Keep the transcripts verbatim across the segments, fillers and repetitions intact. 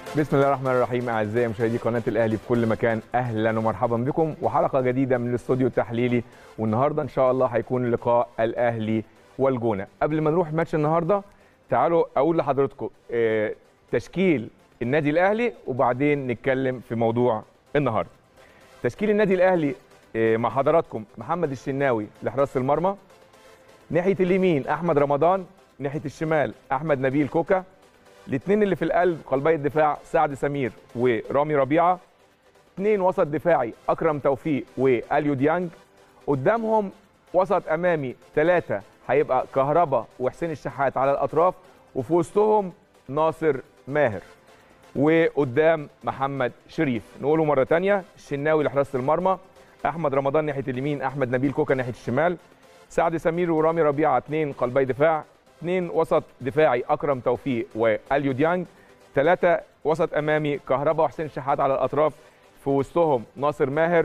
بسم الله الرحمن الرحيم. اعزائي مشاهدي قناه الاهلي في كل مكان، اهلا ومرحبا بكم وحلقه جديده من الاستوديو التحليلي. والنهارده ان شاء الله هيكون لقاء الاهلي والجونه. قبل ما نروح ماتش النهارده تعالوا اقول لحضراتكم تشكيل النادي الاهلي وبعدين نتكلم في موضوع النهارده. تشكيل النادي الاهلي مع حضراتكم: محمد الشناوي لحراسه المرمى، ناحيه اليمين احمد رمضان، ناحيه الشمال احمد نبيل كوكا، الاثنين اللي في القلب قلبي الدفاع سعد سمير ورامي ربيعه، اثنين وسط دفاعي اكرم توفيق واليو ديانج، قدامهم وسط امامي ثلاثه هيبقى كهربا وحسين الشحات على الاطراف، وفي وسطهم ناصر ماهر، وقدام محمد شريف. نقوله مره ثانيه: الشناوي لحراسه المرمى، احمد رمضان ناحيه اليمين، احمد نبيل كوكا ناحيه الشمال، سعد سمير ورامي ربيعه اثنين قلبي دفاع، اثنين وسط دفاعي اكرم توفيق واليو ديانج، ثلاثه وسط امامي كهربا وحسين شحات على الاطراف، في وسطهم ناصر ماهر،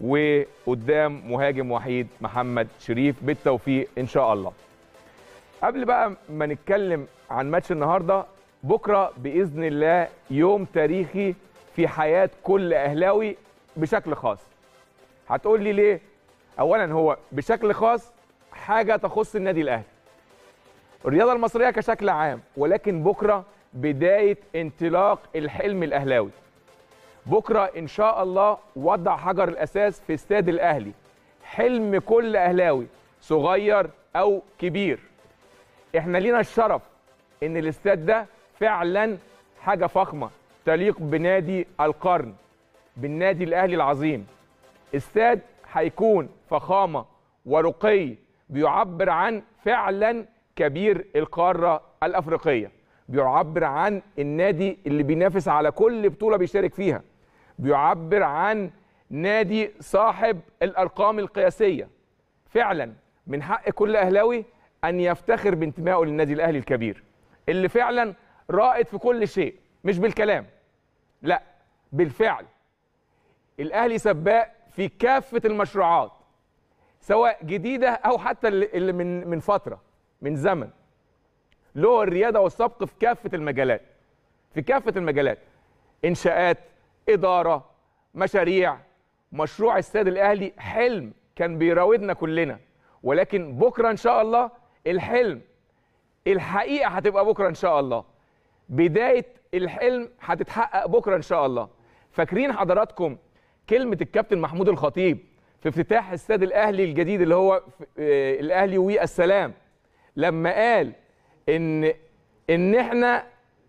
وقدام مهاجم وحيد محمد شريف. بالتوفيق ان شاء الله. قبل بقى ما نتكلم عن ماتش النهارده، بكره باذن الله يوم تاريخي في حياه كل اهلاوي بشكل خاص. هتقول لي ليه؟ اولا هو بشكل خاص حاجه تخص النادي الاهلي، الرياضه المصريه كشكل عام، ولكن بكره بدايه انطلاق الحلم الاهلاوي. بكره ان شاء الله وضع حجر الاساس في استاد الاهلي، حلم كل اهلاوي صغير او كبير. احنا لينا الشرف ان الاستاد ده فعلا حاجه فخمه تليق بنادي القرن، بالنادي الاهلي العظيم. استاد هيكون فخامه ورقي بيعبر عن فعلا كبير القاره الافريقيه، بيعبر عن النادي اللي بينافس على كل بطوله بيشارك فيها، بيعبر عن نادي صاحب الارقام القياسيه. فعلا من حق كل اهلاوي ان يفتخر بانتمائه للنادي الاهلي الكبير، اللي فعلا رائد في كل شيء، مش بالكلام، لا بالفعل. الاهلي سباق في كافه المشروعات، سواء جديده او حتى اللي من من فتره من زمن. له الرياده والسبق في كافه المجالات، في كافه المجالات، انشاءات، اداره، مشاريع. مشروع استاد الاهلي حلم كان بيراودنا كلنا، ولكن بكره ان شاء الله الحلم الحقيقه هتبقى بكره ان شاء الله. بدايه الحلم هتتحقق بكره ان شاء الله. فاكرين حضراتكم كلمه الكابتن محمود الخطيب في افتتاح استاد الاهلي الجديد اللي هو الاهلي والسلام، لما قال ان ان احنا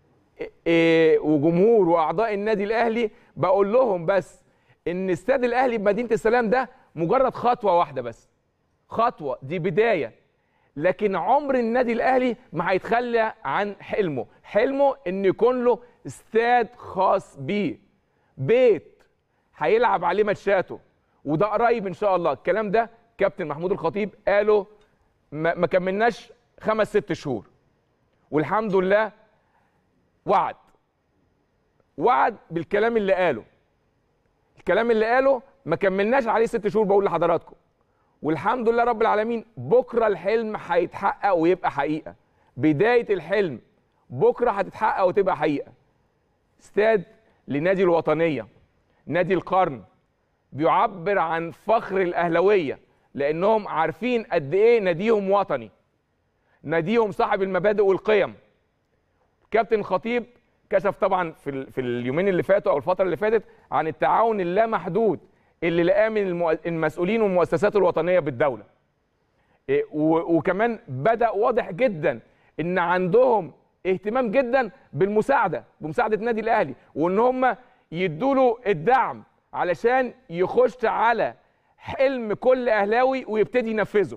وجمهور واعضاء النادي الاهلي بقول لهم بس ان استاد الاهلي بمدينه السلام ده مجرد خطوه واحده بس، خطوه دي بدايه، لكن عمر النادي الاهلي ما هيتخلى عن حلمه، حلمه ان يكون له استاد خاص بيه، بيت هيلعب عليه ماتشاته، وده قريب ان شاء الله. الكلام ده كابتن محمود الخطيب قاله ما كملناش خمس ست شهور، والحمد لله وعد وعد بالكلام اللي قاله. الكلام اللي قاله ما كملناش عليه ست شهور بقول لحضراتكم، والحمد لله رب العالمين. بكره الحلم هيتحقق ويبقى حقيقه، بدايه الحلم بكره هتتحقق وتبقى حقيقه. استاد لنادي الوطنيه، نادي القرن، بيعبر عن فخر الاهلاويه لانهم عارفين قد ايه ناديهم وطني، ناديهم صاحب المبادئ والقيم. كابتن الخطيب كشف طبعا في في اليومين اللي فاتوا او الفتره اللي فاتت عن التعاون اللامحدود اللي لقاه من المسؤولين والمؤسسات الوطنيه بالدوله، وكمان بدا واضح جدا ان عندهم اهتمام جدا بالمساعده بمساعده النادي الاهلي، وان هم يدوا له الدعم علشان يخش على حلم كل اهلاوي ويبتدي ينفذه.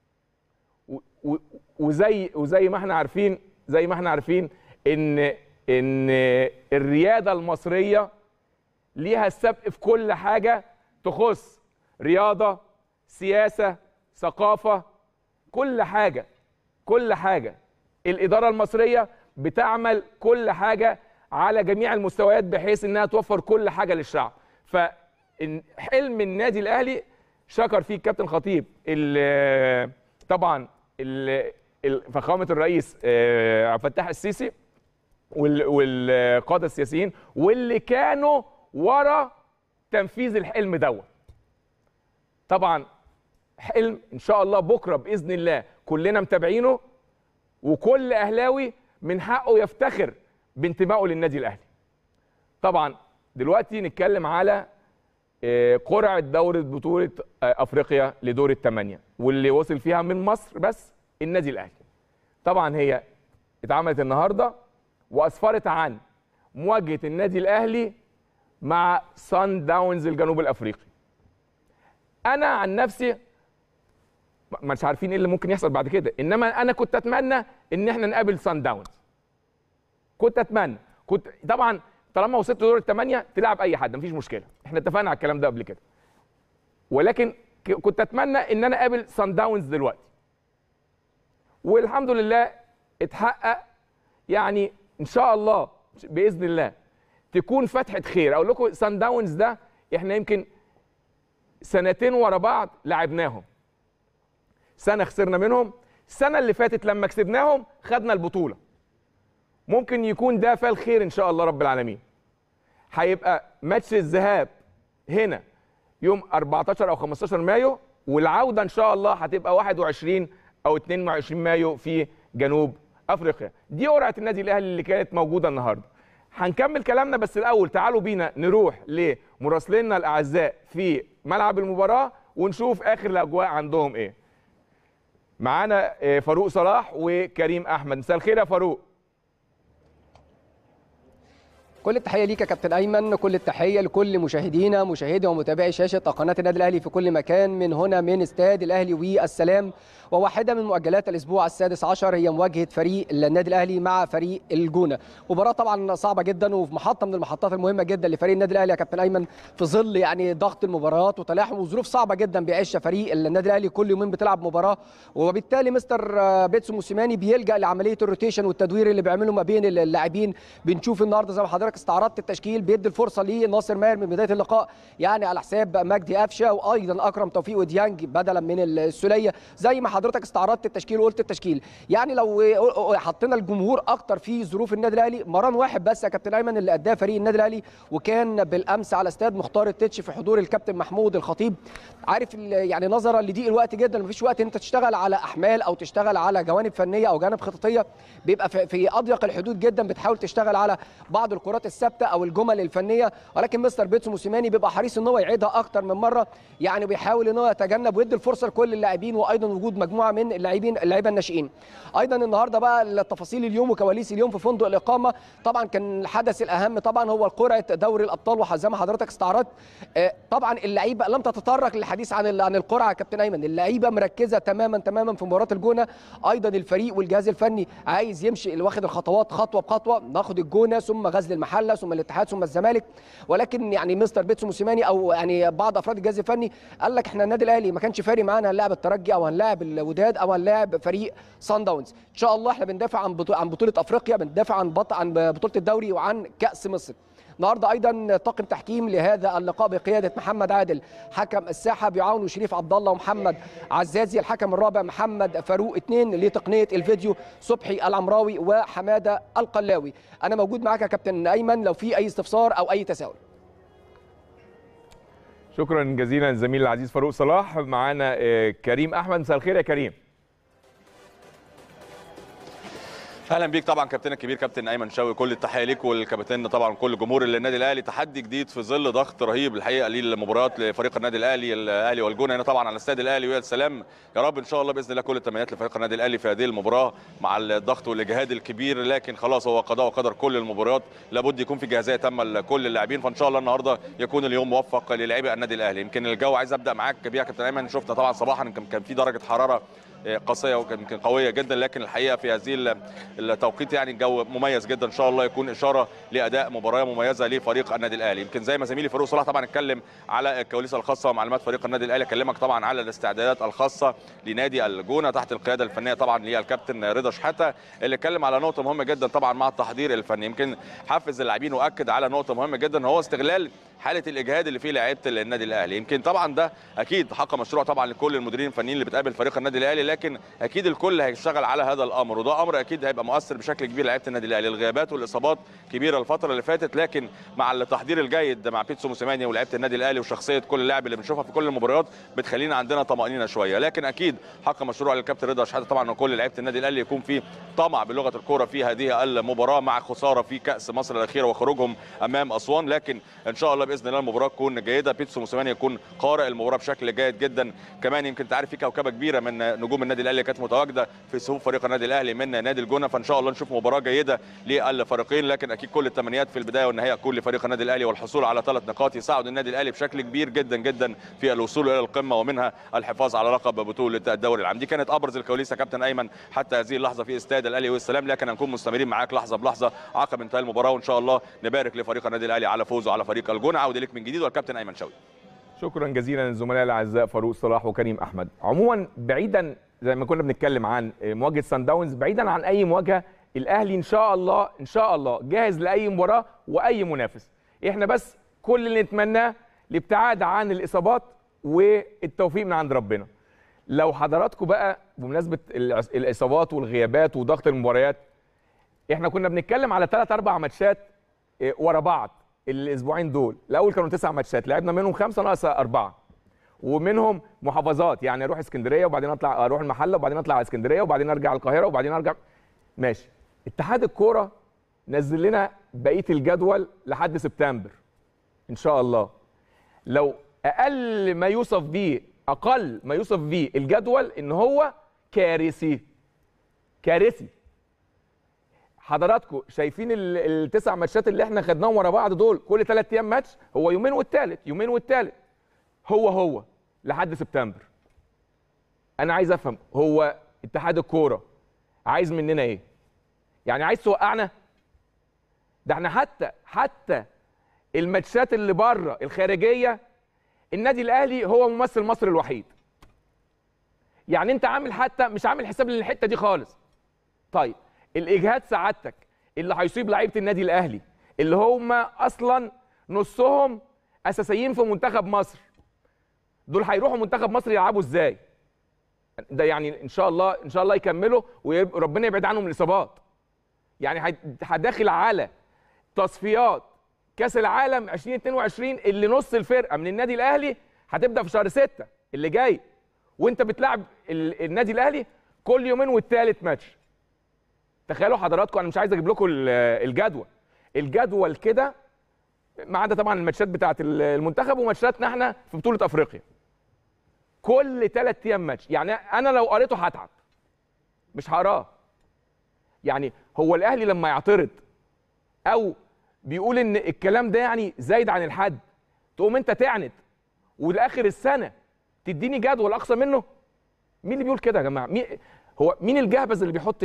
وزي وزي ما احنا عارفين زي ما احنا عارفين ان ان الرياده المصريه ليها السبق في كل حاجه تخص رياضه، سياسه، ثقافه، كل حاجه كل حاجه. الاداره المصريه بتعمل كل حاجه على جميع المستويات بحيث انها توفر كل حاجه للشعب. فحلم النادي الاهلي شكر فيه الكابتن خطيب طبعا فخامه الرئيس عبد الفتاح السيسي، والقاده السياسيين واللي كانوا ورا تنفيذ الحلم دوت. طبعا حلم ان شاء الله بكره باذن الله كلنا متابعينه، وكل اهلاوي من حقه يفتخر بانتمائه للنادي الاهلي. طبعا دلوقتي نتكلم على قرعه دوره بطوله افريقيا لدور الثمانيه، واللي وصل فيها من مصر بس النادي الاهلي. طبعا هي اتعملت النهارده واسفرت عن مواجهه النادي الاهلي مع سان داونز الجنوب الافريقي. انا عن نفسي مش عارفين ايه اللي ممكن يحصل بعد كده، انما انا كنت اتمنى ان احنا نقابل سان داونز. كنت اتمنى، كنت طبعا طالما وصلت دور الثمانيه تلعب اي حد مفيش مشكله، احنا اتفقنا على الكلام ده قبل كده. ولكن كنت اتمنى ان انا اقابل سان داونز دلوقتي. والحمد لله اتحقق، يعني ان شاء الله باذن الله تكون فتحه خير. اقول لكم سان داونز ده احنا يمكن سنتين ورا بعض لعبناهم. سنه خسرنا منهم، السنه اللي فاتت لما كسبناهم خدنا البطوله. ممكن يكون ده فال خير ان شاء الله رب العالمين. هيبقى ماتش الذهاب هنا يوم أربعتاشر او خمستاشر مايو، والعوده ان شاء الله هتبقى واحد وعشرين او اتنين وعشرين مايو في جنوب افريقيا. دي قرعه النادي الاهلي اللي كانت موجوده النهارده. هنكمل كلامنا، بس الاول تعالوا بينا نروح لمراسليننا الاعزاء في ملعب المباراه ونشوف اخر الاجواء عندهم ايه. معانا فاروق صلاح وكريم احمد. مساء الخير يا فاروق. كل التحيه ليك يا كابتن ايمن، كل التحيه لكل مشاهدينا مشاهدي ومتابعي شاشه قناه النادي الاهلي في كل مكان من هنا من استاد الاهلي والسلام. وواحده من مؤجلات الاسبوع السادس عشر هي مواجهه فريق النادي الاهلي مع فريق الجونه. مباراه طبعا صعبه جدا وفي محطه من المحطات المهمه جدا لفريق النادي الاهلي يا كابتن ايمن، في ظل يعني ضغط المباريات وتلاحم وظروف صعبه جدا بيعيشها فريق النادي الاهلي. كل يومين بتلعب مباراه، وبالتالي مستر بيتسو موسيماني بيلجا لعمليه الروتيشن والتدوير اللي بيعمله ما بين اللاعبين. بنشوف النهارده زي ما حضرتك استعرضت التشكيل، بيدي الفرصه لناصر ماهر من بدايه اللقاء يعني على حساب مجدي قفشه، وايضا اكرم توفيق وديانج بدلا من السوليه. زي ما حضرتك استعرضت التشكيل وقلت التشكيل، يعني لو حطينا الجمهور اكتر في ظروف النادي الاهلي، مران واحد بس يا كابتن ايمن اللي اداه فريق النادي الاهلي، وكان بالامس على استاد مختار التتش في حضور الكابتن محمود الخطيب. عارف يعني نظرا لضيق الوقت جدا، مفيش وقت ان انت تشتغل على احمال او تشتغل على جوانب فنيه او جوانب خططيه، بيبقى في اضيق الحدود جدا بتحاول تشتغل على بعض الكرات الثابته او الجمل الفنيه. ولكن مستر بيتسو موسيماني بيبقى حريص ان هو يعيدها اكتر من مره، يعني بيحاول ان هو يتجنب ويدي الفرصه لكل اللاعبين، وايضا وجود مجموعه من اللاعبين اللعيبه الناشئين. ايضا النهارده بقى التفاصيل اليوم وكواليس اليوم في فندق الاقامه، طبعا كان الحدث الاهم طبعا هو قرعه دوري الابطال، وزي ما حضرتك استعرضت طبعا اللعيبه لم تتطرق للحديث عن عن القرعه يا كابتن ايمن. اللعيبه مركزه تماما تماما في مباراه الجونه. ايضا الفريق والجهاز الفني عايز يمشي اللي واخد الخطوات خطوه بخطوه، ناخد الجونه ثم غزل المحله ثم الاتحاد ثم الزمالك. ولكن يعني مستر بيتسو موسيماني او يعني بعض افراد الجهاز الفني قال لك احنا النادي الاهلي ما كانش فارق معانا هنلاعب الترجي او هنلاعب الوداد او هنلاعب فريق سان داونز. ان شاء الله احنا بندافع عن بطوله عن بطوله افريقيا، بندافع عن بط... عن بطوله الدوري وعن كاس مصر. النهارده ايضا طاقم تحكيم لهذا اللقاء بقياده محمد عادل حكم الساحه، بيعاونه شريف عبد الله ومحمد عزازي. الحكم الرابع محمد فاروق، اثنين لتقنيه الفيديو صبحي العمراوي وحماده القلاوي. انا موجود معاك يا كابتن ايمن لو في اي استفسار او اي تساؤل. شكرا جزيلا الزميل العزيز فاروق صلاح. معانا كريم احمد. مساء الخير يا كريم. اهلا بيك طبعا كابتن الكبير كابتن ايمن شوقي، كل التحيه ليك والكابتن طبعا كل جمهور النادي الاهلي. تحدي جديد في ظل ضغط رهيب الحقيقه للمباريات لفريق النادي الاهلي الاهلي والجونه هنا طبعا على استاد الاهلي والسلام. يا رب ان شاء الله باذن الله كل التمنيات لفريق النادي الاهلي في هذه المباراه مع الضغط والاجهاد الكبير، لكن خلاص هو قضاء وقدر كل المباريات، لابد يكون في جاهزيه تامه لكل اللاعبين. فان شاء الله النهارده يكون اليوم موفق للاعبي النادي الاهلي. يمكن الجو عايز ابدا معاك بيها كابتن ايمن، شفنا طبعا صباحا كان في درجه حراره قاسيه ويمكن قويه جدا، لكن الحقيقه في هذه التوقيت يعني الجو مميز جدا. ان شاء الله يكون اشاره لاداء مباراه مميزه لفريق النادي الاهلي. يمكن زي ما زميلي فاروق صلاح طبعا اتكلم على الكواليس الخاصه ومعلومات فريق النادي الاهلي، اكلمك طبعا على الاستعدادات الخاصه لنادي الجونه تحت القياده الفنيه طبعا للكابتن رضا شحاته، اللي اتكلم على نقطه مهمه جدا طبعا مع التحضير الفني. يمكن حفز اللاعبين واكد على نقطه مهمه جدا هو استغلال حاله الاجهاد اللي فيه لعيبه النادي الاهلي. يمكن طبعا ده اكيد حق مشروع طبعا لكل المديرين الفنيين اللي بتقابل فريق النادي الاهلي، لكن اكيد الكل هيشتغل على هذا الامر، وده امر اكيد هيبقى مؤثر بشكل كبير لعيبه النادي الاهلي. الغيابات والاصابات كبيره الفتره اللي فاتت، لكن مع التحضير الجيد مع بيتسو موسيماني ولاعيبه النادي الاهلي وشخصيه كل لاعب اللي بنشوفها في كل المباريات بتخلينا عندنا طمانينه شويه. لكن اكيد حق مشروع للكابتن رضا شحاته طبعا وكل لعيبه النادي الاهلي يكون في طمع بلغه الكوره في هذه المباراه مع خساره في كاس مصر الاخيره وخروجهم امام اسوان، لكن ان شاء الله باذن الله المباراه تكون جيده. بيتسو موسيماني يكون قارئ المباراه بشكل جيد جدا. كمان يمكن تعرف في كوكبه كبيره من نجوم النادي الاهلي كانت متواجده في صفوف فريق النادي الاهلي من نادي الجونه، فان شاء الله نشوف مباراه جيده للفريقين. لكن اكيد كل التمنيات في البدايه والنهايه تكون لفريق النادي الاهلي والحصول على ثلاث نقاط يساعد النادي الاهلي بشكل كبير جدا جدا في الوصول الى القمه ومنها الحفاظ على لقب بطوله الدوري العام. دي كانت ابرز الكواليس يا كابتن ايمن حتى هذه اللحظه في استاد الاهلي والسلام، لكن هنكون مستمرين معاك لحظه بلحظه عقب انتهاء المباراه، وان شاء الله نبارك لفريق النادي الاهلي على فوزه على فريق الجونه. عوده لك من جديد والكابتن ايمن شوقي. شكرا جزيلا للزملاء الاعزاء فاروق صلاح وكريم احمد. عموما بعيدا زي ما كنا بنتكلم عن مواجهه سان داونز، بعيدا عن اي مواجهه، الاهلي ان شاء الله ان شاء الله جاهز لاي مباراه واي منافس. احنا بس كل اللي نتمناه الابتعاد عن الاصابات والتوفيق من عند ربنا. لو حضراتكم بقى بمناسبه الاصابات والغيابات وضغط المباريات، احنا كنا بنتكلم على ثلاث اربع ماتشات ورا بعض الاسبوعين دول. الاول كانوا تسع ماتشات لعبنا منهم خمسه ناقص اربعه، ومنهم محافظات، يعني اروح اسكندريه وبعدين اطلع اروح المحله وبعدين اطلع على اسكندريه وبعدين ارجع القاهره وبعدين ارجع. ماشي. اتحاد الكوره نزل لنا بقيه الجدول لحد سبتمبر ان شاء الله. لو اقل ما يوصف بيه اقل ما يوصف بيه الجدول ان هو كارثي كارثي. حضراتكم شايفين التسع ماتشات اللي احنا خدناهم ورا بعض دول، كل ثلاث ايام ماتش، هو يومين والثالث يومين والثالث هو هو لحد سبتمبر. انا عايز افهم هو اتحاد الكوره عايز مننا ايه؟ يعني عايز توقعنا؟ ده احنا حتى حتى الماتشات اللي بره الخارجيه النادي الاهلي هو ممثل مصر الوحيد. يعني انت عامل حتى مش عامل حساب للحته دي خالص. طيب الاجهاد سعادتك اللي هيصيب لعيبه النادي الاهلي اللي هم اصلا نصهم اساسيين في منتخب مصر، دول هيروحوا منتخب مصر يلعبوا ازاي؟ ده يعني ان شاء الله ان شاء الله يكملوا وربنا يبعد عنهم الاصابات. يعني هداخل على تصفيات كاس العالم ألفين واثنين وعشرين اللي نص الفرقه من النادي الاهلي هتبدا في شهر ستة اللي جاي، وانت بتلعب النادي الاهلي كل يومين والثالث ماتش. تخيلوا حضراتكم، انا مش عايز اجيب لكم الجدول الجدول كده ما عدا طبعا الماتشات بتاعه المنتخب وماتشاتنا احنا في بطوله افريقيا، كل ثلاث ايام ماتش. يعني انا لو قريته هتعب، مش هقراه. يعني هو الاهلي لما يعترض او بيقول ان الكلام ده يعني زايد عن الحد، تقوم انت تعند ولاخر السنه تديني جدول اقصى منه؟ مين اللي بيقول كده يا جماعه؟ مين هو مين الجهبذ اللي بيحط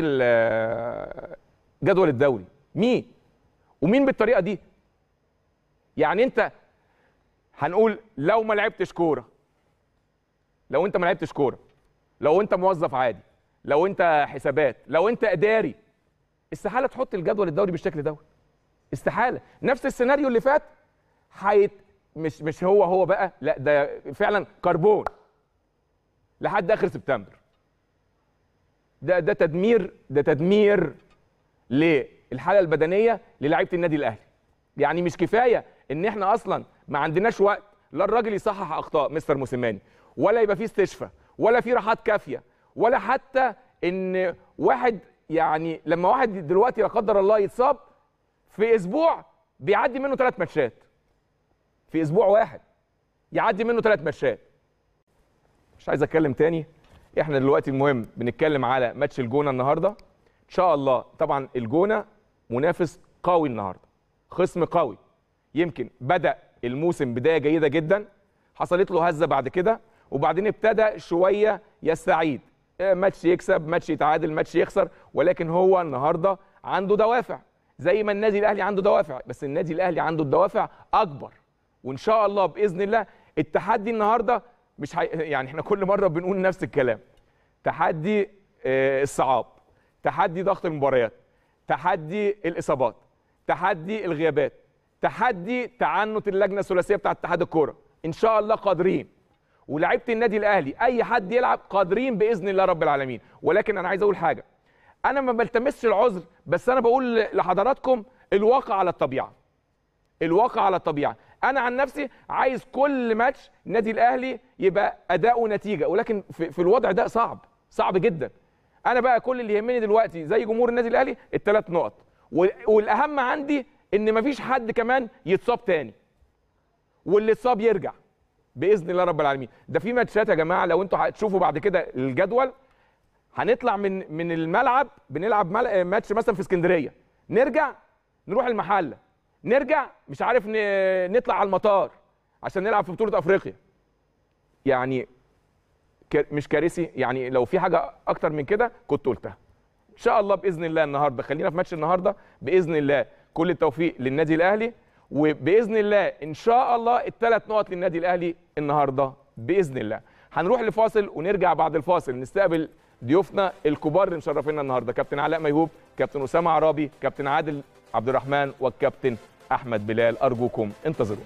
جدول الدوري؟ مين؟ ومين بالطريقه دي؟ يعني انت هنقول لو ما لعبتش كوره، لو انت ما لعبتش كوره، لو انت موظف عادي، لو انت حسابات، لو انت اداري، استحاله تحط الجدول الدوري بالشكل دوت. استحاله. نفس السيناريو اللي فات حيت مش مش هو هو بقى، لا ده فعلا كربون لحد اخر سبتمبر. ده ده تدمير ده تدمير للحاله البدنيه للاعيبه النادي الاهلي. يعني مش كفايه ان احنا اصلا ما عندناش وقت لا الراجل يصحح اخطاء مستر موسيماني، ولا يبقى فيه استشفاء، ولا فيه راحات كافيه، ولا حتى ان واحد يعني لما واحد دلوقتي لا قدر الله يتصاب في اسبوع بيعدي منه ثلاث ماتشات. في اسبوع واحد يعدي منه ثلاث ماتشات. مش عايز اتكلم تاني. احنا دلوقتي المهم بنتكلم على ماتش الجونه النهارده. ان شاء الله طبعا الجونه منافس قوي النهارده، خصم قوي، يمكن بدا الموسم بدايه جيده جدا، حصلت له هزه بعد كده وبعدين ابتدى شويه يستعيد، ماتش يكسب ماتش يتعادل ماتش يخسر، ولكن هو النهارده عنده دوافع زي ما النادي الاهلي عنده دوافع، بس النادي الاهلي عنده الدوافع اكبر. وان شاء الله باذن الله التحدي النهارده مش حي... يعني احنا كل مره بنقول نفس الكلام، تحدي آه الصعاب، تحدي ضغط المباريات، تحدي الاصابات، تحدي الغيابات، تحدي تعنت اللجنه الثلاثيه بتاعه اتحاد الكوره. ان شاء الله قادرين ولاعيبه النادي الاهلي اي حد يلعب قادرين باذن الله رب العالمين. ولكن انا عايز اقول حاجه، انا ما بلتمسش العذر، بس انا بقول لحضراتكم الواقع على الطبيعه. الواقع على الطبيعه. انا عن نفسي عايز كل ماتش النادي الاهلي يبقى اداء ونتيجه، ولكن في, في الوضع ده صعب صعب جدا. انا بقى كل اللي يهمني دلوقتي زي جمهور النادي الاهلي الثلاث نقط، والاهم عندي ان مفيش حد كمان يتصاب تاني، واللي اتصاب يرجع باذن الله رب العالمين. ده في ماتشات يا جماعه لو انتوا هتشوفوا بعد كده الجدول، هنطلع من من الملعب بنلعب ماتش مثلا في اسكندريه، نرجع نروح المحله، نرجع مش عارف نطلع على المطار عشان نلعب في بطوله افريقيا. يعني مش كارثي؟ يعني لو في حاجه اكتر من كده كنت قلتها. ان شاء الله باذن الله النهارده، خلينا في ماتش النهارده باذن الله، كل التوفيق للنادي الاهلي، وباذن الله ان شاء الله الثلاث نقط للنادي الاهلي النهارده باذن الله. هنروح لفاصل ونرجع بعد الفاصل نستقبل ضيوفنا الكبار اللي مشرفينا النهارده، كابتن علاء ميهوب، كابتن اسامه عرابي، كابتن عادل عبد الرحمن، والكابتن احمد بلال. ارجوكم انتظرونا.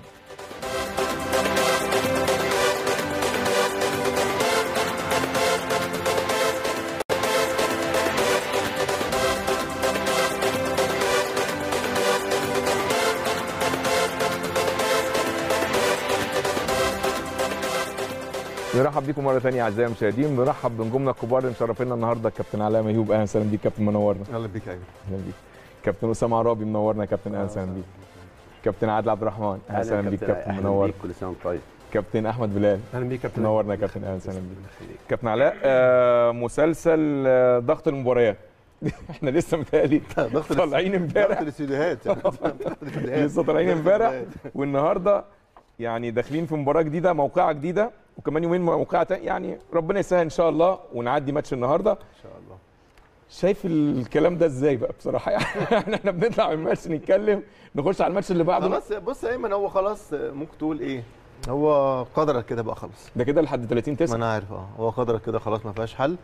نرحب بيكم مره ثانيه اعزائي المشاهدين، نرحب بنجومنا الكبار اللي مشرفينا النهارده، كابتن علاء ميهوب، اهلا وسهلا بيك كابتن، منورنا. اهلا بيك يا اهلا بيك. كابتن اسامه عرابي، منورنا يا كابتن، اهلا وسهلا بيك. كابتن عادل عبد الرحمن، اهلا وسهلا بيك كابتن، منور. كل سنه وانت طيب. كابتن احمد بلال، اهلا بيك كابتن، منورنا يا كابتن، اهلا وسهلا بيك. كابتن علاء، آه مسلسل آه ضغط المباريات احنا لسه متهيألي طالعين امبارح، ضغط الاستديوهات لسه طالعين امبارح، والنهارده يعني داخلين في مباراه جديده، موقعه جديده، وكمان يومين موقعه تاني، يعني ربنا يسهل ان شاء الله ونعدي ماتش النهارده ان شاء الله. شايف الكلام ده ازاي بقى بصراحه؟ يعني احنا بنطلع من الماتش نتكلم، نخش على الماتش اللي بعده. خلاص بص يا ايمن، هو خلاص ممكن تقول ايه، هو قدرك كده بقى خلاص، ده كده لحد ثلاثين تسعة. ما انا عارف، اه هو قدرك كده خلاص، ما فيهاش حل،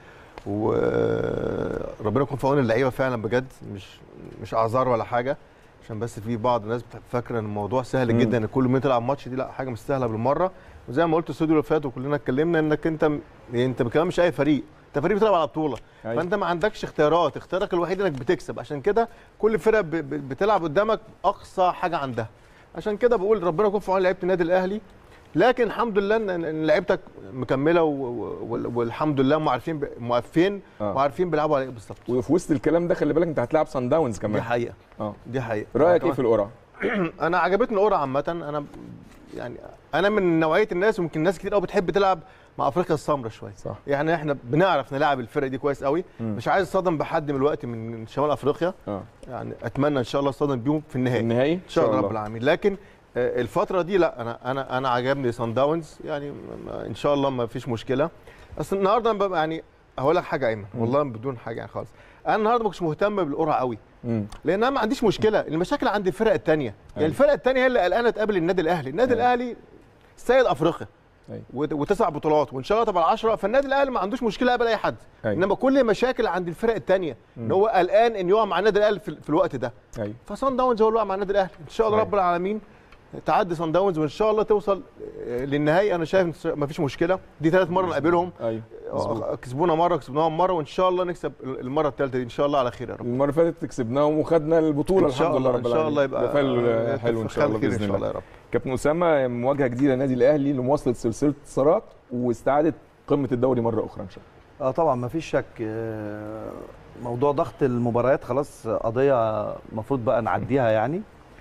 وربنا يكون في عون اللعيبه فعلا بجد، مش مش اعذار ولا حاجه، عشان بس في بعض الناس فاكره ان الموضوع سهل مم. جدا، ان كل ما تلعب ماتش دي لا، حاجه مش سهله بالمره. وزي ما قلت الاستوديو اللي فات وكلنا اتكلمنا، انك انت انت كمان مش اي فريق، انت فريق بتلعب على بطوله، أيوة. فانت ما عندكش اختيارات، اختيارك الوحيد انك بتكسب، عشان كده كل فرقه بتلعب قدامك اقصى حاجه عندها. عشان كده بقول ربنا يكون في عون لعيبه النادي الاهلي، لكن الحمد لله ان لعيبتك مكمله، والحمد لله هم عارفين موقفين آه. وعارفين بيلعبوا على ايه بالظبط. وفي وسط الكلام ده خلي بالك انت هتلاعب صن داونز كمان. دي حقيقه اه دي حقيقه. رايك ايه في القرعه؟ انا عجبتني القرعه عامه، انا يعني انا من نوعيه الناس، ويمكن ناس كتير قوي بتحب تلعب مع افريقيا السمراء شويه، صح. يعني احنا بنعرف نلعب الفرق دي كويس قوي، م. مش عايز اصطدم بحد من الوقت من شمال افريقيا، آه. يعني اتمنى ان شاء الله اصطدم بيهم في النهائي، النهائي ان شاء الله رب العالمين. لكن الفتره دي لا، انا انا انا عجبني صن داونز، يعني ان شاء الله ما فيش مشكله. اصل النهارده ببقى يعني هقول لك حاجه ايمن، والله بدون حاجه يعني خالص، انا النهارده ما كنتش مهتم بالقرعه قوي، لان انا ما عنديش مشكله، المشاكل عند الفرق الثانيه، يعني الفرق الثانيه هي اللي قلقانه تقابل النادي الاهلي، النادي أيوة. الاهلي سيد افريقيا أيوة. وتسع بطولات وان شاء الله تبقى عشرة، فالنادي الاهلي ما عندوش مشكله يقابل اي حد، أيوة. انما كل مشاكل عند الفرق الثانيه ان هو قلقان ان يقع مع النادي الاهلي في, في الوقت ده، أيوة. فصن داونز هو اللي وقع مع النادي الاهلي، ان شاء الله أيوة. رب العالمين تعدي صن داونز وان شاء الله توصل للنهائي. انا شايف ما فيش مشكله، دي ثالث مره نقابلهم، ايوه كسبونا مره كسبناهم مره، وان شاء الله نكسب المره الثالثه دي ان شاء الله على خير يا رب. المره اللي فاتت كسبناهم وخدنا البطوله الحمد لله رب العالمين، ان شاء الله يبقى حلو ان شاء الله باذن الله. الله يا رب. كابتن اسامه، مواجهه جديده للنادي الاهلي لمواصله سلسله انتصارات واستعاده قمه الدوري مره اخرى ان شاء الله. اه طبعا ما فيش شك، موضوع ضغط المباريات خلاص قضيه المفروض بقى نعديها يعني.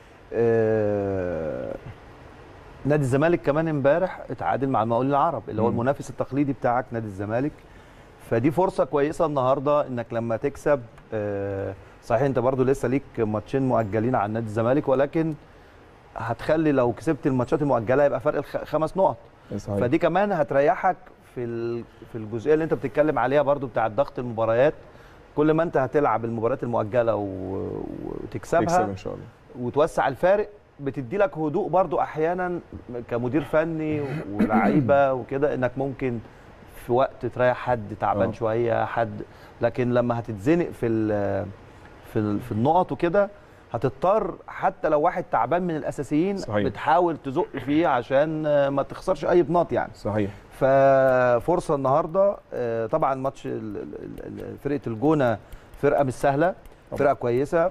آه نادي الزمالك كمان امبارح اتعادل مع المقاولين العرب اللي هو المنافس التقليدي بتاعك نادي الزمالك، فدي فرصه كويسه النهارده انك لما تكسب. آه صحيح انت برضو لسه ليك ماتشين مؤجلين عن نادي الزمالك، ولكن هتخلي لو كسبت الماتشات المؤجله يبقى فرق خمس نقط، صحيح. فدي كمان هتريحك في في الجزئيه اللي انت بتتكلم عليها برضو بتاعه ضغط المباريات. كل ما انت هتلعب المباريات المؤجله وتكسبها تكسب ان شاء الله وتوسع الفارق، بتدي لك هدوء برضو احيانا كمدير فني ولاعيبه وكده، انك ممكن في وقت تريح حد تعبان شويه حد، لكن لما هتتزنق في ال في ال في النقط وكده هتضطر حتى لو واحد تعبان من الاساسيين صحيح. بتحاول تزق فيه عشان ما تخسرش اي بناط يعني. صحيح. ففرصه النهارده طبعا ماتش فرقه الجونه فرقه مش سهله، فرقه كويسه،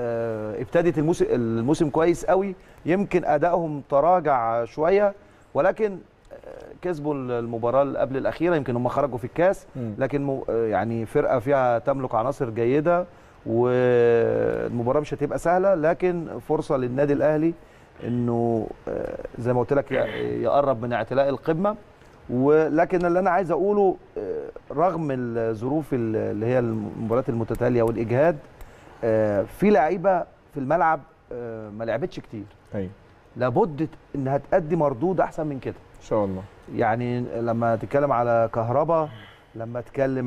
ابتدت الموسم الموسم كويس قوي، يمكن ادائهم تراجع شويه ولكن كسبوا المباراه اللي قبل الاخيره، يمكن هم خرجوا في الكاس لكن يعني فرقه فيها تملك عناصر جيده والمباراه مش هتبقى سهله، لكن فرصه للنادي الاهلي انه زي ما قلت لك يقرب من اعتلاء القمه. ولكن اللي انا عايز اقوله رغم الظروف اللي هي المباريات المتتاليه والاجهاد، في لعيبه في الملعب ما لعبتش كتير. ايوه لابد انها تأدي مردود احسن من كده ان شاء الله. يعني لما تتكلم على كهربا، لما تتكلم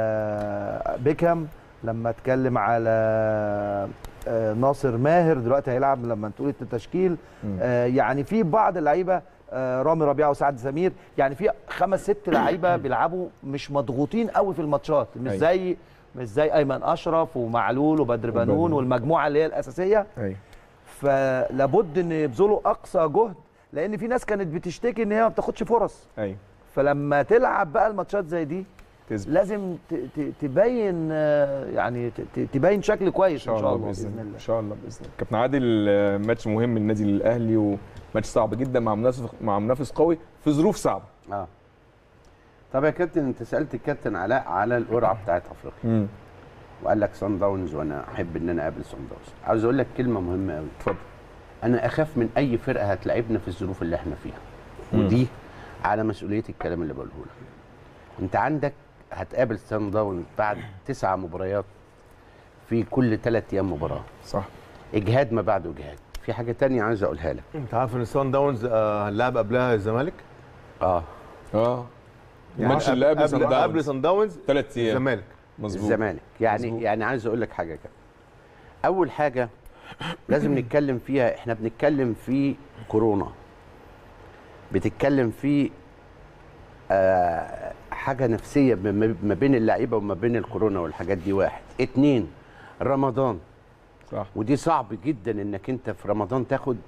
على بيكهام، لما تتكلم على ناصر ماهر دلوقتي هيلعب لما تقول التشكيل، يعني في بعض اللعيبه رامي ربيعه وسعد سمير، يعني في خمس ست لعيبه بيلعبوا مش مضغوطين قوي في الماتشات، مش أي. زي مش زي ايمن اشرف ومعلول وبدر بنون والمجموعه اللي هي الاساسيه. أي. فلابد ان يبذلوا اقصى جهد، لان في ناس كانت بتشتكي ان هي ما بتاخدش فرص. ايوه. فلما تلعب بقى الماتشات زي دي تزبط. لازم تبين يعني تبين شكل كويس ان شاء الله باذن الله. ان شاء الله باذن الله. كابتن عادل، ماتش مهم للنادي الاهلي وماتش صعب جدا مع منافس مع منافس قوي في ظروف صعبه. اه طب يا كابتن، انت سالت الكابتن علاء على القرعه بتاعت افريقيا امم وقال لك صن داونز، وانا احب ان انا اقابل صن داونز. عاوز اقول لك كلمه مهمه قوي. اتفضل. انا اخاف من اي فرقه هتلاعبنا في الظروف اللي احنا فيها، ودي على مسؤوليه الكلام اللي بقوله لك. انت عندك هتقابل صن داونز بعد تسع مباريات في كل ثلاث ايام مباراه. صح. اجهاد ما بعده اجهاد. في حاجه ثانيه عايز اقولها لك. انت عارف ان صن داونز هنلعب قبلها الزمالك؟ اه اه الماتش اللي قبل صن داونز قبل صن داونز ثلاث ايام الزمالك. مظبوط. الزمالك يعني مزبوط. يعني عايز اقول لك حاجه كده. اول حاجه لازم نتكلم فيها، احنا بنتكلم في كورونا، بتتكلم في آه حاجه نفسيه ما بين اللعيبه وما بين الكورونا والحاجات دي. واحد اتنين رمضان. صح. ودي صعب جدا انك انت في رمضان تاخد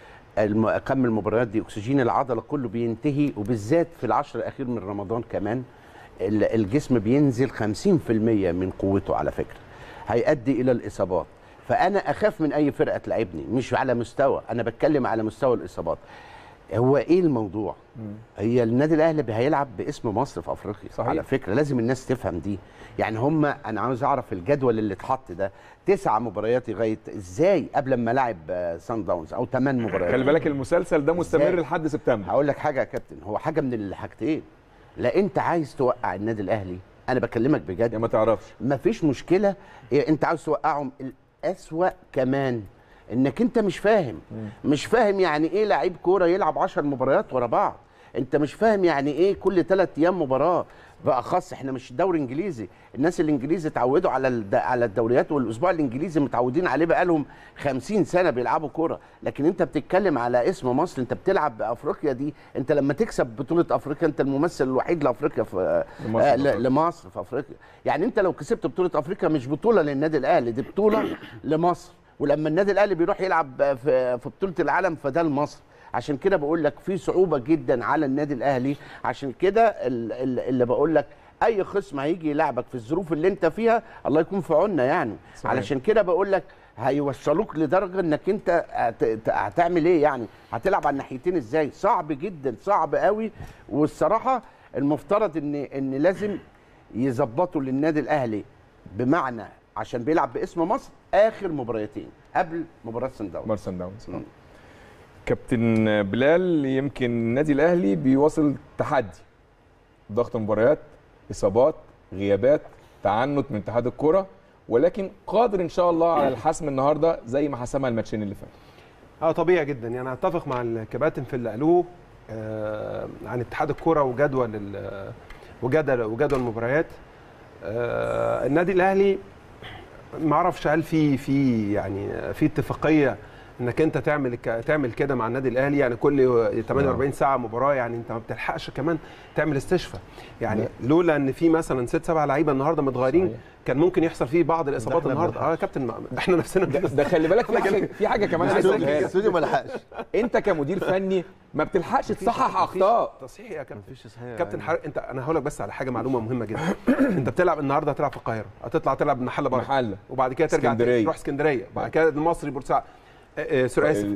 كم المباريات دي، اكسجين العضله كله بينتهي، وبالذات في العشر الاخير من رمضان كمان الجسم بينزل خمسين في المية من قوته على فكره، هيؤدي الى الاصابات. فانا اخاف من اي فرقه تلعبني، مش على مستوى، انا بتكلم على مستوى الاصابات. هو ايه الموضوع؟ مم. هي النادي الاهلي هيلعب باسم مصر في افريقيا. صحيح. على فكره لازم الناس تفهم دي. يعني هم انا عاوز اعرف الجدول اللي اتحط ده تسع مباريات لغايه ازاي قبل ما لاعب سان داونز او ثمان مباريات. خلي بالك المسلسل ده مستمر لحد سبتمبر. هقول لك حاجه يا كابتن، هو حاجه من الحاجتين. لا انت عايز توقع النادي الاهلي، انا بكلمك بجد يا ما تعرفش مفيش مشكله. إيه انت عاوز توقعهم؟ الاسوأ كمان انك انت مش فاهم مم. مش فاهم يعني ايه لعيب كوره يلعب عشر مباريات ورا بعض. انت مش فاهم يعني ايه كل ثلاث ايام مباراه. باخص احنا مش دوري انجليزي، الناس الانجليزي اتعودوا على على الدوريات، والاسبوع الانجليزي متعودين عليه بقالهم خمسين سنه بيلعبوا كوره. لكن انت بتتكلم على اسم مصر، انت بتلعب بافريقيا دي، انت لما تكسب بطوله افريقيا انت الممثل الوحيد لافريقيا في لمصر, آه لمصر في افريقيا. يعني انت لو كسبت بطوله افريقيا مش بطوله للنادي الاهلي، دي بطوله لمصر. ولما النادي الاهلي بيروح يلعب في في بطوله العالم فده لمصر. عشان كده بقول لك في صعوبه جدا على النادي الاهلي. عشان كده اللي بقول لك اي خصم هيجي يلعبك في الظروف اللي انت فيها الله يكون في عوننا يعني. صحيح. علشان كده بقول لك هيوصلوك لدرجه انك انت هتعمل ايه يعني، هتلعب على الناحيتين ازاي. صعب جدا، صعب قوي. والصراحه المفترض ان ان لازم يظبطوا للنادي الاهلي، بمعنى عشان بيلعب باسم مصر اخر مباراتين قبل مباراه صن داونز. مباراه صن داونز. كابتن بلال، يمكن النادي الاهلي بيواصل تحدي، ضغط مباريات، اصابات، غيابات، تعنت من اتحاد الكره، ولكن قادر ان شاء الله على الحسم النهارده زي ما حسمها الماتشين اللي فاتوا. اه طبيعي جدا، يعني اتفق مع الكباتن في اللي قالوه آه عن اتحاد الكره وجدول وجدول وجدول المباريات. آه النادي الاهلي ما اعرفش هل في في يعني في اتفاقيه انك انت تعمل تعمل كده مع النادي الاهلي، يعني كل ثمانية وأربعين ساعه مباراه، يعني انت ما بتلحقش كمان تعمل استشفاء. يعني لولا ان في مثلا ست سبع لعيبه النهارده متغيرين صحيح. كان ممكن يحصل فيه بعض الاصابات النهارده. اه يا كابتن احنا نفسنا ده, ده خلي بالك في حاجه في حاجه كمان عايز اقولها لك. الاستوديو ما لحقش. انت كمدير فني ما بتلحقش تصحح اخطاء. تصحيح يا كابتن. مفيش تصحيح كابتن حر... انت انا هقول لك بس على حاجه معلومه مهمه جدا. انت بتلعب النهارده هتلعب في القاهره، هتطلع تلعب محله بره محله، وبعد كده ترجع تروح اسكندريه، وبعد كده المصري بورسعيد سوري اسف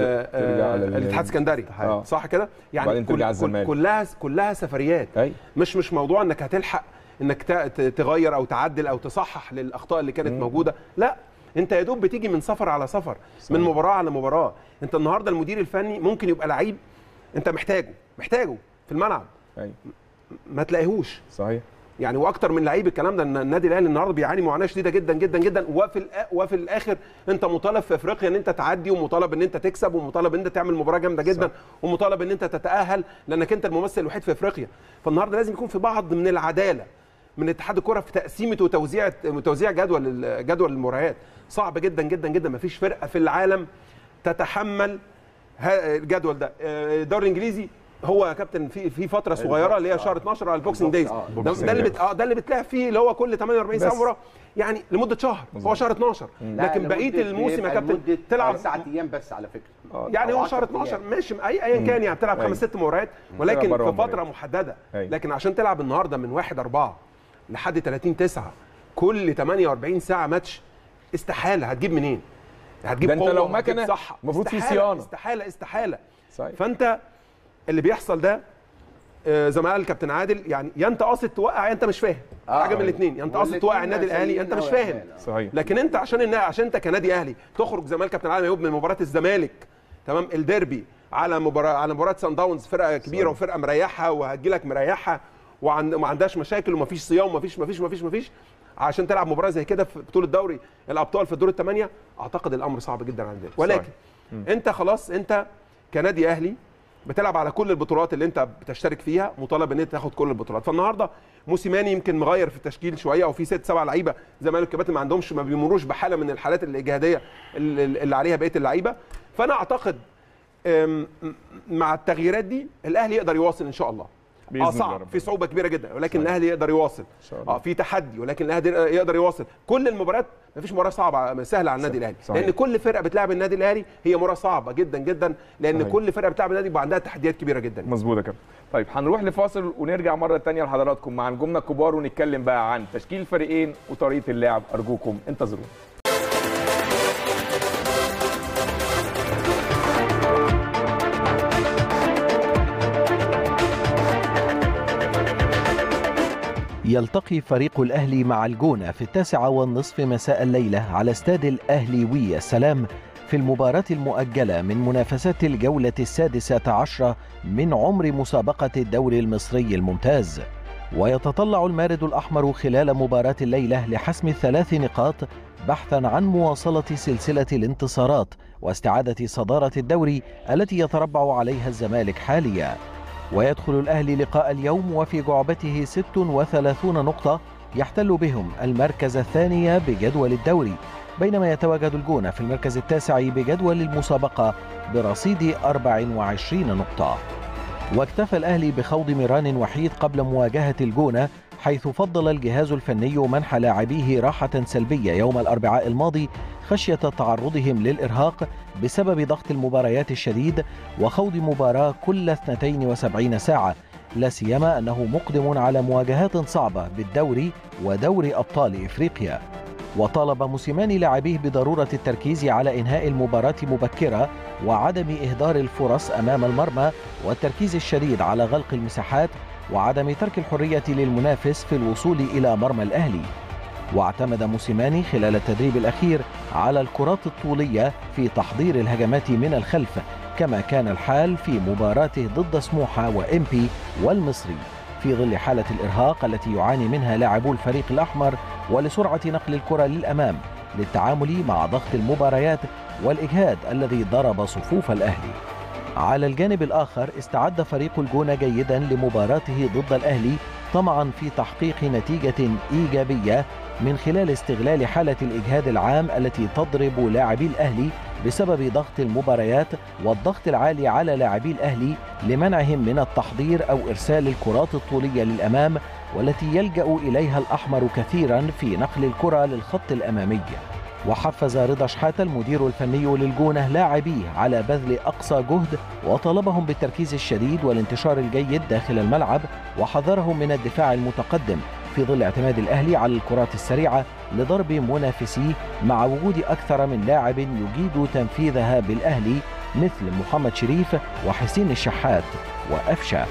الاتحاد السكندري صح كده. يعني كل كلها كلها سفريات. أي. مش مش موضوع انك هتلحق انك تغير او تعدل او تصحح للاخطاء اللي كانت مم. موجوده، لا انت يا دوب بتيجي من سفر على سفر صحيح. من مباراه على مباراه. انت النهارده المدير الفني ممكن يبقى لعيب انت محتاجه محتاجه في الملعب أي. ما تلاقيهوش صحيح. يعني واكتر من لعيب الكلام ده. النادي الاهلي النهارده بيعاني معاناه شديده جدا جدا جدا، وفي وفي الاخر انت مطالب في افريقيا ان انت تعدي، ومطالب ان انت تكسب، ومطالب ان انت تعمل مباراه جامده جدا صح. ومطالب ان انت تتاهل لانك انت الممثل الوحيد في افريقيا. فالنهارده لازم يكون في بعض من العداله من اتحاد الكره في تقسيمه وتوزيع توزيع جدول جدول المباريات. صعب جدا جدا جدا، ما فيش فرقه في العالم تتحمل الجدول ده. الدوري الانجليزي هو يا كابتن في في فتره صغيره اللي هي شهر اتناشر على البوكسنج دايز، ده, ده اللي بت... اه ده اللي بتلعب فيه اللي هو كل ثمانية وأربعين ساعه مباراه، يعني لمده شهر مزبط. هو شهر اتناشر، لكن بقيه الموسم يا كابتن تلعب تسعة ايام بس على فكره. يعني هو شهر اتناشر ماشي اي ايا كان، يعني تلعب خمس ست مباريات ولكن في فتره محدده. لكن عشان تلعب النهارده من واحد أربعة لحد ثلاثين تسعة كل ثمانية وأربعين ساعه ماتش، استحاله. هتجيب منين؟ هتجيب ده انت لو مكنه المفروض في صيانه. استحاله استحاله صحيح. فانت اللي بيحصل ده زي ما قال الكابتن عادل، يعني يا انت قاصد توقع يا انت مش فاهم. آه حاجه من الاثنين، يا انت قاصد توقع النادي الاهلي يا انت مش فاهم. صحيح. لكن انت عشان النا... عشان انت كنادي اهلي تخرج زي ما الكابتن عادل يقول من مباراه الزمالك تمام الديربي على مباراه على مباراه سان داونز، فرقه كبيره صحيح. وفرقه مريحه وهتجي لك مريحه وعن... وما عندهاش مشاكل ومفيش صيام ومفيش مفيش مفيش مفيش عشان تلعب مباراه زي كده في بطوله دوري الابطال في الدور الثمانيه. اعتقد الامر صعب جدا عندنا، ولكن انت خلاص انت كنادي اهلي بتلعب على كل البطولات اللي انت بتشترك فيها، مطالب ان انت تاخد كل البطولات. فالنهارده موسيماني يمكن مغير في التشكيل شويه، او في ست سبع لعيبه زي ما قالوا الكباتن ما عندهمش ما بيمروش بحاله من الحالات الاجهاديه اللي عليها بقيه اللعيبه. فانا اعتقد مع التغييرات دي الاهلي يقدر يواصل ان شاء الله. اه صعب، في صعوبه كبيره جدا، ولكن الاهلي يقدر يواصل. اه في تحدي، ولكن الاهلي يقدر يواصل. كل المباريات ما فيش مباراه صعبه سهله على النادي الاهلي، لان كل فرقه بتلعب النادي الاهلي هي مباراه صعبه جدا جدا، لان صحيح. كل فرقه بتلعب النادي بيبقى عندها تحديات كبيره جدا. مظبوط يا كابتن. طيب هنروح لفاصل ونرجع مره ثانيه لحضراتكم مع نجومنا الكبار، ونتكلم بقى عن تشكيل الفريقين وطريقه اللعب. ارجوكم انتظرونا. يلتقي فريق الأهلي مع الجونة في التاسعة والنصف مساء الليلة على استاد الأهلي وي السلام في المباراة المؤجلة من منافسات الجولة السادسة عشرة من عمر مسابقة الدوري المصري الممتاز. ويتطلع المارد الأحمر خلال مباراة الليلة لحسم الثلاث نقاط بحثا عن مواصلة سلسلة الانتصارات واستعادة صدارة الدوري التي يتربع عليها الزمالك حاليا. ويدخل الأهلي لقاء اليوم وفي جعبته ست وثلاثين نقطة يحتل بهم المركز الثاني بجدول الدوري، بينما يتواجد الجونة في المركز التاسع بجدول المسابقة برصيد أربع وعشرين نقطة. واكتفى الأهلي بخوض مران وحيد قبل مواجهة الجونة، حيث فضل الجهاز الفني منح لاعبيه راحة سلبية يوم الأربعاء الماضي خشية تعرضهم للإرهاق بسبب ضغط المباريات الشديد وخوض مباراة كل اثنتين وسبعين ساعة، لا سيما أنه مقدم على مواجهات صعبة بالدوري ودوري أبطال إفريقيا. وطالب موسيماني لاعبيه بضرورة التركيز على إنهاء المباراة مبكرة وعدم إهدار الفرص أمام المرمى، والتركيز الشديد على غلق المساحات وعدم ترك الحرية للمنافس في الوصول إلى مرمى الأهلي. واعتمد موسيماني خلال التدريب الأخير على الكرات الطولية في تحضير الهجمات من الخلف، كما كان الحال في مباراته ضد سموحة وإمبي والمصري، في ظل حالة الإرهاق التي يعاني منها لاعبو الفريق الأحمر، ولسرعة نقل الكرة للأمام للتعامل مع ضغط المباريات والإجهاد الذي ضرب صفوف الأهلي. على الجانب الآخر استعد فريق الجونة جيدا لمباراته ضد الأهلي طمعا في تحقيق نتيجة إيجابية من خلال استغلال حالة الإجهاد العام التي تضرب لاعبي الأهلي بسبب ضغط المباريات والضغط العالي على لاعبي الأهلي لمنعهم من التحضير أو إرسال الكرات الطولية للأمام، والتي يلجأ إليها الأحمر كثيرا في نقل الكرة للخط الأمامي. وحفز رضا شحاتة المدير الفني للجونة لاعبيه على بذل أقصى جهد، وطلبهم بالتركيز الشديد والانتشار الجيد داخل الملعب، وحذرهم من الدفاع المتقدم في ظل اعتماد الأهلي على الكرات السريعة لضرب منافسيه، مع وجود أكثر من لاعب يجيد تنفيذها بالأهلي مثل محمد شريف وحسين الشحات وأفشا.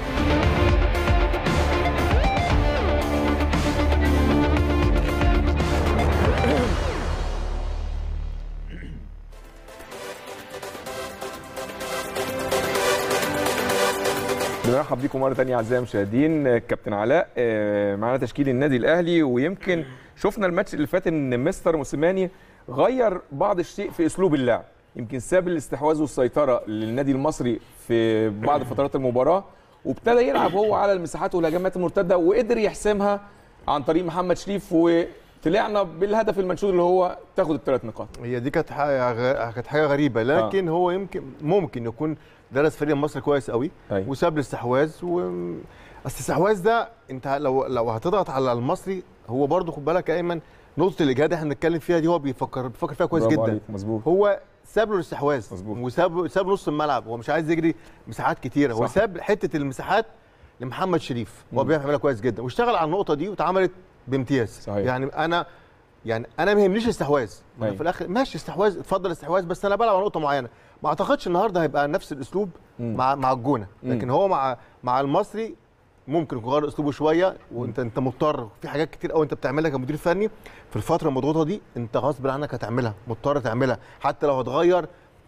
بنرحب بيكم مره ثانيه اعزائي المشاهدين. كابتن علاء، معانا تشكيل النادي الاهلي، ويمكن شفنا الماتش اللي فات ان مستر موسيماني غير بعض الشيء في اسلوب اللعب، يمكن ساب الاستحواذ والسيطره للنادي المصري في بعض فترات المباراه، وابتدى يلعب هو على المساحات والهجمات المرتده، وقدر يحسمها عن طريق محمد شريف، وطلعنا بالهدف المنشود اللي هو تاخد الثلاث نقاط. هي دي كانت حاجه كانت حاجه غريبه، لكن آه. هو يمكن ممكن يكون درس فريق مصر كويس قوي، أيوة. وساب الاستحواذ و اصل الاستحواذ ده انت لو لو هتضغط على المصري، هو برضه خد بالك يا ايمن، نقطه الاجهاد احنا بنتكلم فيها دي هو بيفكر بيفكر فيها كويس جدا. مظبوط. هو ساب له الاستحواذ وساب ساب نص الملعب، هو مش عايز يجري مساحات كتيره، هو ساب حته المساحات لمحمد شريف، هو بيعملها كويس جدا واشتغل على النقطه دي واتعملت بامتياز. صحيح. يعني انا يعني انا ما يهمنيش استحواذ، أيوة. في الاخر ماشي استحواذ، اتفضل استحواذ، بس انا بلعب على نقطه معينه. ما اعتقدش النهارده هيبقى نفس الاسلوب مم. مع مع الجونه، لكن مم. هو مع مع المصري ممكن يغير اسلوبه شويه، وانت انت مضطر في حاجات كتير قوي انت بتعملها كمدير فني في الفتره المضغوطه دي، انت غصب عنك هتعملها، مضطر تعملها، حتى لو هتغير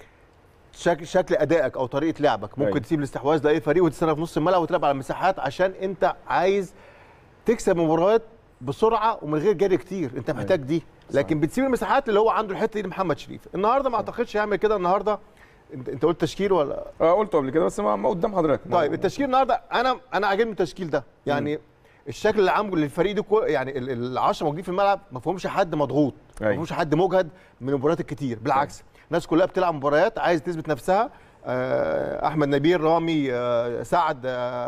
شكل شكل ادائك او طريقه لعبك، ممكن أي. تسيب الاستحواذ لاي فريق وتستنى في نص الملعب وتلعب على المساحات، عشان انت عايز تكسب مباريات بسرعه ومن غير جري كتير، انت محتاج دي، لكن بتسيب المساحات اللي هو عنده الحته دي لمحمد شريف. النهارده ما اعتقدش يعمل كده. النهارده انت قلت تشكيل ولا؟ اه قلته قبل كده بس ما قدام حضرتك. طيب التشكيل النهارده انا انا عاجبني التشكيل ده، يعني مم. الشكل اللي عامله للفريق ده، يعني العشرة موجودين في الملعب ما فيهمش حد مضغوط، ما فيهمش حد مجهد من المباريات الكتير، بالعكس الناس كلها بتلعب مباريات عايز تثبت نفسها. احمد نبيل، رامي، سعد،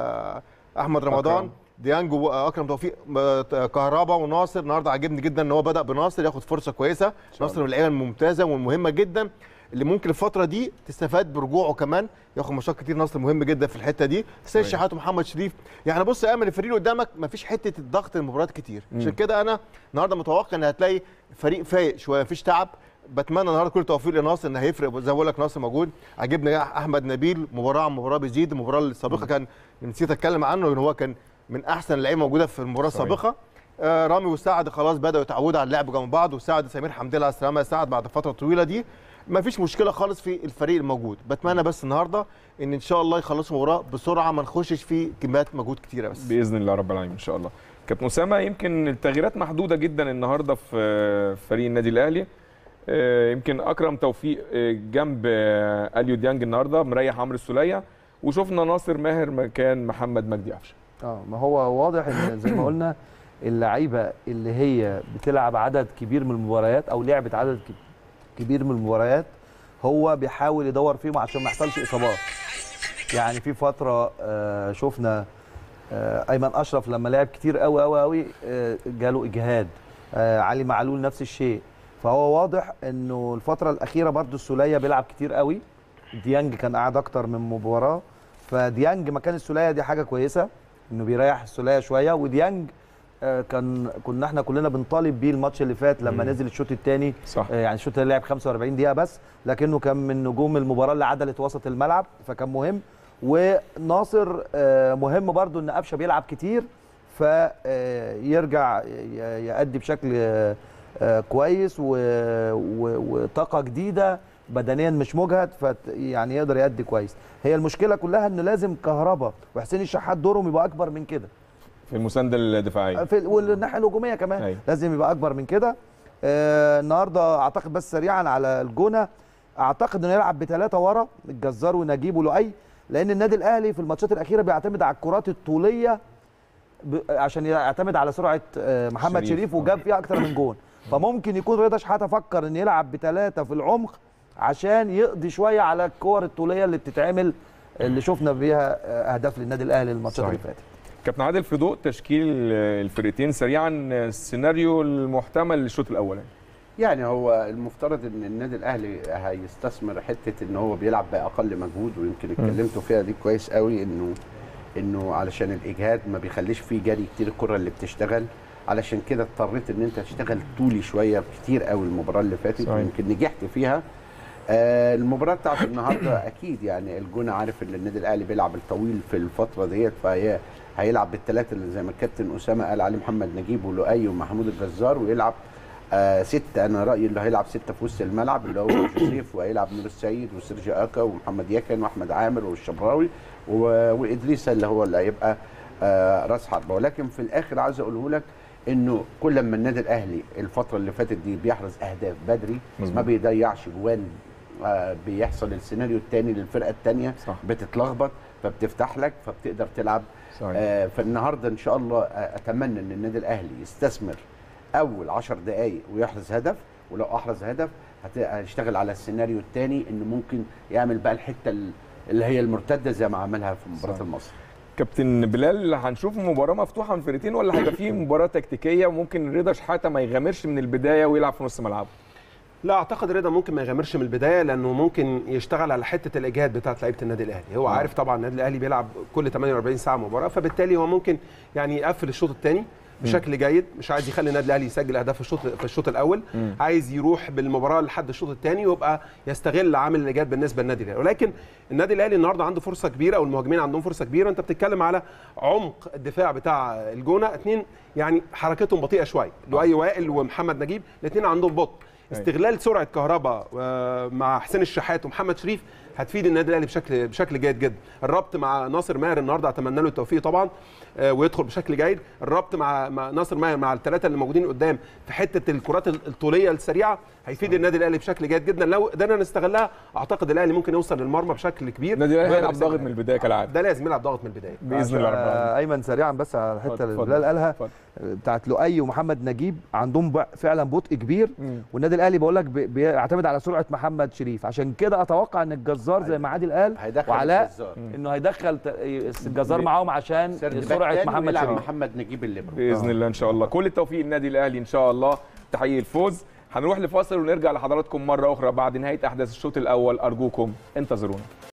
احمد رمضان، أكرم. ديانج واكرم توفيق، كهربا وناصر. النهارده عاجبني جدا ان هو بدا بناصر ياخد فرصه كويسه، ناصر من اللعيبه الممتازه والمهمه جدا اللي ممكن الفتره دي تستفاد برجوعه كمان، ياخد ماتشات كتير. ناصر مهم جدا في الحته دي، حسين شحات ومحمد شريف. يعني بص يا امل، الفريق اللي قدامك مفيش حته الضغط المباريات كتير، عشان كده انا النهارده متوقع ان هتلاقي فريق فايق شويه، مفيش تعب. بتمنى النهارده كل توفيق لناصر، ان هيفرق زي ما بقول لك، ناصر موجود. عجبني احمد نبيل، مباراه عن مباراه بيزيد. المباراه السابقه كان نسيت اتكلم عنه ان هو كان من احسن اللعيبه موجوده في المباراه السابقه. آه رامي وسعد خلاص بداوا يتعودوا على اللعب جنب بعض، وسعد سمير حمد لله على السلامه يا سعد بعد فتره طويله دي. ما فيش مشكله خالص في الفريق الموجود. بتمنى بس النهارده ان ان شاء الله يخلصوا المباراه بسرعه، ما نخشش في كميات مجهود كتيره بس باذن الله رب العالمين ان شاء الله. كابتن اسامه، يمكن التغييرات محدوده جدا النهارده في فريق النادي الاهلي. يمكن اكرم توفيق جنب اليو ديانج النهارده مريح عمرو السوليه، وشفنا ناصر ماهر مكان محمد مجدي قفشه. اه ما هو واضح ان زي ما قلنا اللعيبه اللي هي بتلعب عدد كبير من المباريات او لعبت عدد كبير من المباريات هو بيحاول يدور فيهم عشان ما يحصلش اصابات. يعني في فتره آه شفنا آه ايمن اشرف لما لعب كتير قوي قوي قوي آه جاله اجهاد. آه علي معلول نفس الشيء. فهو واضح انه الفتره الاخيره برضو السوليه بيلعب كتير قوي. ديانج كان قاعد اكتر من مباراه، فديانج مكان السوليه دي حاجه كويسه انه بيريح السوليه شويه. وديانج آه كان كنا احنا كلنا بنطالب بيه الماتش اللي فات لما مم. نزل الشوط الثاني، آه يعني الشوط اللي لعب خمسة وأربعين دقيقه بس، لكنه كان من نجوم المباراه اللي عدلت وسط الملعب، فكان مهم. وناصر آه مهم برضو ان قفشه بيلعب كتير فيرجع يأدي بشكل آه كويس وطاقه جديده، بدنيا مش مجهد، ف يعني يقدر يأدي كويس. هي المشكله كلها انه لازم كهربا وحسين الشحات دورهم يبقى اكبر من كده في المسانده الدفاعيه في والناحيه الهجوميه كمان. أي. لازم يبقى اكبر من كده. آه النهارده اعتقد بس سريعا على الجونه، اعتقد انه يلعب بثلاثه ورا الجزار ونجيب ولؤي، لان النادي الاهلي في الماتشات الاخيره بيعتمد على الكرات الطوليه عشان يعتمد على سرعه محمد شريف, شريف وجاب فيها اكتر من جون. فممكن يكون رضا شحاته فكر ان يلعب بثلاثه في العمق عشان يقضي شويه على الكور الطوليه اللي بتتعمل اللي شفنا بيها اهداف للنادي الاهلي الماتشات اللي فاتت. كابتن عادل، في ضوء تشكيل الفرقتين سريعا، السيناريو المحتمل للشوط الاولاني. يعني هو المفترض ان النادي الاهلي هيستثمر حته ان هو بيلعب باقل مجهود، ويمكن اتكلمتوا فيها دي كويس قوي، انه انه علشان الاجهاد ما بيخليش فيه جري كتير الكره اللي بتشتغل، علشان كده اضطريت ان انت تشتغل طولي شويه كتير قوي المباراه اللي فاتت، ويمكن نجحت فيها. آه المباراه بتاعت النهارده اكيد يعني الجونه عارف ان النادي الاهلي بيلعب الطويل في الفتره ديت، فهي هيلعب بالثلاثه اللي زي ما الكابتن اسامه قال عليه، محمد نجيب ولؤي ومحمود الجزار، ويلعب آه ستة. أنا رأيي اللي هيلعب ستة في وسط الملعب اللي هو جوزيف، وهيلعب نور السيد وسيرجي أكا ومحمد يكن وأحمد عامر والشبراوي وإدريسا اللي هو اللي هيبقى آه راس حربة. ولكن في الآخر عايز أقوله لك إنه كل ما النادي الأهلي الفترة اللي فاتت دي بيحرز أهداف بدري ما بيضيعش جوان، آه بيحصل السيناريو الثاني للفرقة الثانية بتتلخبط فبتفتح لك فبتقدر تلعب. آه فالنهارده إن شاء الله أتمنى إن النادي الأهلي يستثمر اول عشر دقائق ويحرز هدف، ولو احرز هدف هيشتغل على السيناريو الثاني انه ممكن يعمل بقى الحته اللي هي المرتده زي ما عملها في مباراه المصري. كابتن بلال، هنشوف مباراه مفتوحه من فرقتين ولا هيبقى فيه مباراه تكتيكيه وممكن رضا شحاته ما يغامرش من البدايه ويلعب في نص ملعبه؟ لا اعتقد رضا ممكن ما يغامرش من البدايه، لانه ممكن يشتغل على حته الاجهاد بتاعه لعيبه النادي الاهلي. هو عارف طبعا النادي الاهلي بيلعب كل ثمانية وأربعين ساعه مباراه، فبالتالي هو ممكن يعني يقفل الشوط الثاني بشكل جيد، مش عايز يخلي النادي الاهلي يسجل اهداف في الشوط في الشوط الاول، مم. عايز يروح بالمباراه لحد الشوط الثاني ويبقى يستغل عامل الايجاد بالنسبه للنادي الاهلي. ولكن النادي الاهلي النهارده عنده فرصه كبيره، او المهاجمين عندهم فرصه كبيره. انت بتتكلم على عمق الدفاع بتاع الجونه، اثنين يعني حركتهم بطيئه شويه، لؤي وائل ومحمد نجيب، الاثنين عندهم بطء. استغلال سرعه كهربا مع حسين الشحات ومحمد شريف هتفيد النادي الاهلي بشكل بشكل جيد جدا. الربط مع ناصر ماهر النهارده اتمنى له التوفيق طبعا ويدخل بشكل جيد. الربط مع ناصر ماهر مع الثلاثه اللي موجودين قدام في حته الكرات الطوليه السريعه هيفيد النادي الاهلي بشكل جيد جدا. لو قدرنا نستغلها اعتقد الاهلي ممكن يوصل للمرمى بشكل كبير. النادي الاهلي هيلعب ضاغط من البدايه كالعاده، ده لازم يلعب ضاغط من البدايه باذن الله. آه ايمن سريعا بس على الحته اللي بلال قالها بتاعت لؤي ومحمد نجيب، عندهم فعلا بطء كبير، والنادي الاهلي بقول لك بيعتمد على سرعه محمد شريف. عشان كده اتوقع ان الجزار زي ما عادل قال وعلاء انه هيدخل الجزار معاهم عشان سرعه محمد شريف محمد نجيب اللي باذن الله. ان شاء الله كل التوفيق للنادي الاهلي ان شاء الله، تحقيق الفوز. هنروح لفاصل ونرجع لحضراتكم مره اخرى بعد نهايه احداث الشوط الاول، ارجوكم انتظرونا.